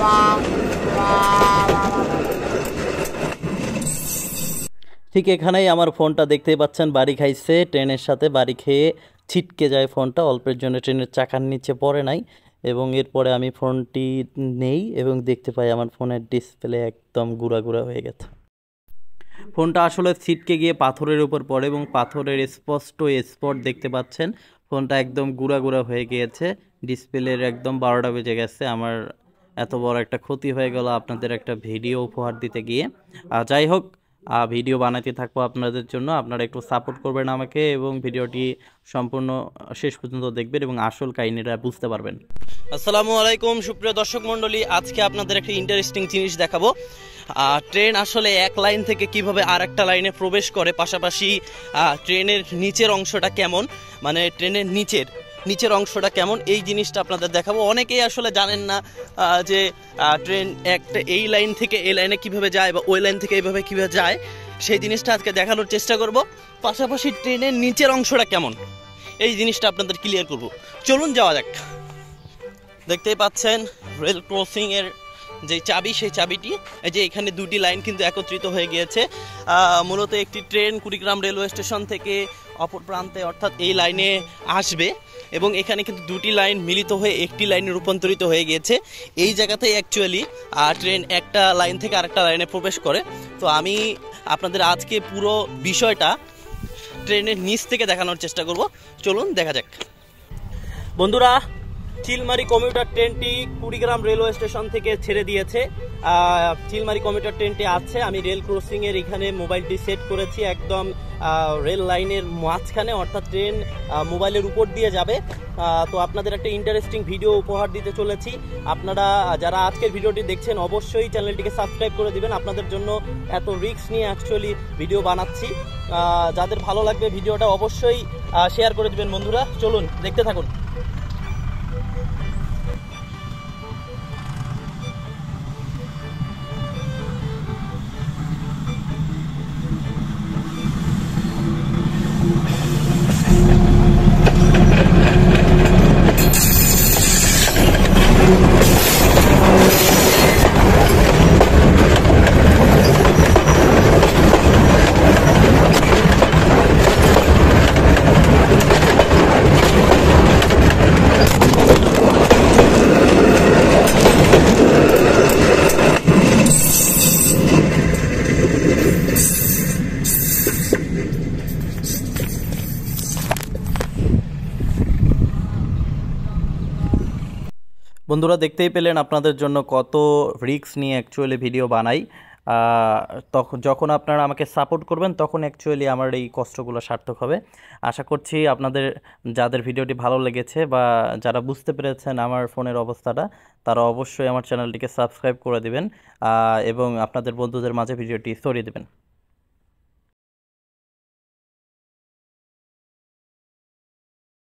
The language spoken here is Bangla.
ঠিক এখানেই আমার ফোনটা দেখতেই পাচ্ছেন বাড়ি খাইছে, ট্রেনের সাথে বাড়ি খেয়ে ছিটকে যায় ফোনটা, অল্পের জন্য ট্রেনের চাকার নিচে পড়ে নাই। এবং এরপরে আমি ফোনটি নেই এবং দেখতে পাই আমার ফোনের ডিসপ্লে একদম গুঁড়া গুঁড়া হয়ে গেছে। ফোনটা আসলে ছিটকে গিয়ে পাথরের উপর পড়ে এবং পাথরের স্পষ্ট স্পট দেখতে পাচ্ছেন। ফোনটা একদম গুঁড়া গুঁড়া হয়ে গিয়েছে, ডিসপ্লের একদম 12টা বেজে গেছে। আমার এত বড় একটা ক্ষতি হয়ে গেল আপনাদের একটা ভিডিও উপহার দিতে গিয়ে। যাই হোক, ভিডিও বানাতে থাকবো আপনাদের জন্য, আপনারা একটু সাপোর্ট করবেন আমাকে এবং ভিডিওটি সম্পূর্ণ শেষ পর্যন্ত দেখবেন এবং আসল কাহিনীটা বুঝতে পারবেন। আসসালামু আলাইকুম সুপ্রিয় দর্শক মণ্ডলী, আজকে আপনাদের একটা ইন্টারেস্টিং জিনিস দেখাবো। ট্রেন আসলে এক লাইন থেকে কিভাবে আর একটা লাইনে প্রবেশ করে, পাশাপাশি ট্রেনের নিচের অংশটা কেমন, মানে ট্রেনের নিচের অংশটা কেমন, এই জিনিসটা আপনাদের দেখাবো। অনেকেই আসলে জানেন না যে ট্রেন একটা এই লাইন থেকে এই লাইনে কিভাবে যায় বা ওই লাইন থেকে এইভাবে কিভাবে যায়, সেই জিনিসটা আজকে দেখানোর চেষ্টা করব। পাশাপাশি ট্রেনের নিচের অংশটা কেমন, এই জিনিসটা আপনাদের ক্লিয়ার করব। চলুন যাওয়া যাক। দেখতেই পাচ্ছেন রেল ক্রসিংয়ের যে চাবি, সেই চাবিটি এই যে এখানে দুটি লাইন কিন্তু একত্রিত হয়ে গিয়েছে। মূলত একটি ট্রেন কুড়িগ্রাম রেলওয়ে স্টেশন থেকে অপর প্রান্তে অর্থাৎ এই লাইনে আসবে এবং এখানে কিন্তু দুটি লাইন মিলিত হয়ে একটি লাইনে রূপান্তরিত হয়ে গিয়েছে। এই জায়গাতেই অ্যাকচুয়ালি ট্রেন একটা লাইন থেকে আরেকটা লাইনে প্রবেশ করে। তো আমি আপনাদের আজকে পুরো বিষয়টা ট্রেনের নিচ থেকে দেখানোর চেষ্টা করব। চলুন দেখা যাক। বন্ধুরা, চিলমারি কমিউটার ট্রেনটি কুড়িগ্রাম রেলওয়ে স্টেশন থেকে ছেড়ে দিয়েছে। চিলমারি কমিউটার ট্রেনটি আছে, আমি রেল ক্রসিংয়ের এখানে মোবাইলটি সেট করেছি একদম রেল লাইনের মাঝখানে, অর্থাৎ ট্রেন মোবাইলের উপর দিয়ে যাবে। তো আপনাদের একটা ইন্টারেস্টিং ভিডিও উপহার দিতে চলেছি। আপনারা যারা আজকের ভিডিওটি দেখছেন অবশ্যই চ্যানেলটিকে সাবস্ক্রাইব করে দিবেন। আপনাদের জন্য এত রিস্ক নিয়ে অ্যাকচুয়ালি ভিডিও বানাচ্ছি। যাদের ভালো লাগবে ভিডিওটা অবশ্যই শেয়ার করে দিবেন বন্ধুরা। চলুন দেখতে থাকুন। বন্ধুরা, দেখতেই পেলেন আপনাদের জন্য কত রিস্ক নিয়ে অ্যাকচুয়ালি ভিডিও বানাই। তখন যখন আপনারা আমাকে সাপোর্ট করবেন তখন অ্যাকচুয়ালি আমার এই কষ্টগুলো সার্থক হবে। আশা করছি আপনাদের যাদের ভিডিওটি ভালো লেগেছে বা যারা বুঝতে পেরেছেন আমার ফোনের অবস্থাটা, তারা অবশ্যই আমার চ্যানেলটিকে সাবস্ক্রাইব করে দেবেন এবং আপনাদের বন্ধুদের মাঝে ভিডিওটি ছড়িয়ে দেবেন।